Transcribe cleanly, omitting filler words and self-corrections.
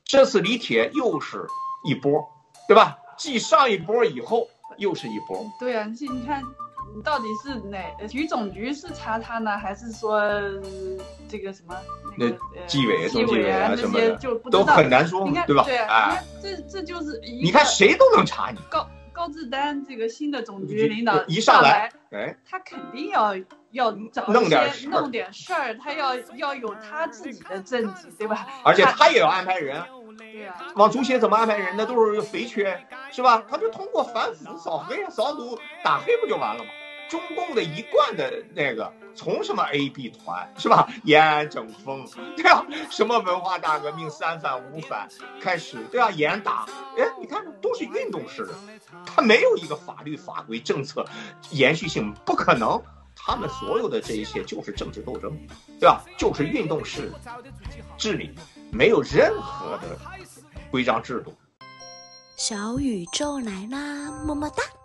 这次李铁又是一波，对吧？继上一波以后又是一波。 对啊，你看到底是体育总局是查他呢，还是说这个什么那个纪委、 中纪委啊什么的就不知道， 都很难说，对吧？ 对啊，这就是你看谁都能查你。 高志丹这个新的总局领导一上来， 他肯定要找弄点事儿，他要有他自己的政绩，对吧？ 而且他也要安排人。 对啊， 往足协怎么安排人呢？都是肥缺，是吧？他就通过反腐、扫黑、扫毒、打黑不就完了吗？中共的一贯的那个，从什么 AB 团是吧？延安整风，对啊，什么文化大革命3反5反开始，对啊，严打，你看都是运动式的，他没有一个法律法规政策延续性，不可能。他们所有的这一切就是政治斗争，对吧？就是运动式治理，没有任何的规章制度。 小宇宙来啦，么么哒。